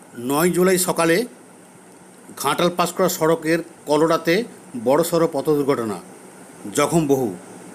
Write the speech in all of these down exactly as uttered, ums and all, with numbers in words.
নয় জুলাই সকালে ঘাটাল পাঁশকুড়া সড়কের কলোরাতে বড়সড় পথ দুর্ঘটনা, জখম বহু।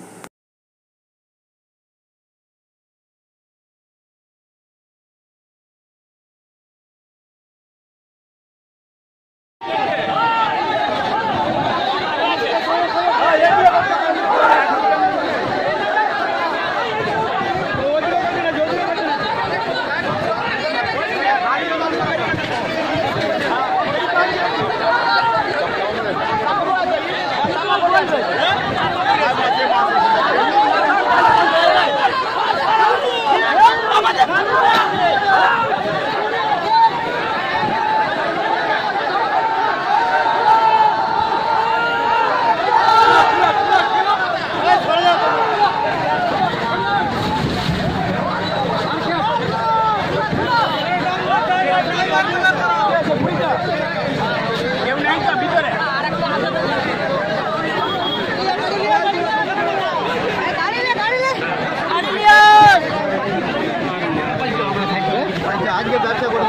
আজকে ব্যবসা করবো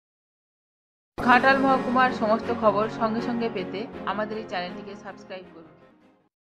ঘাটাল মহকুমার সমস্ত খবর সঙ্গে সঙ্গে পেতে আমাদের এই চ্যানেলটিকে সাবস্ক্রাইব করুন।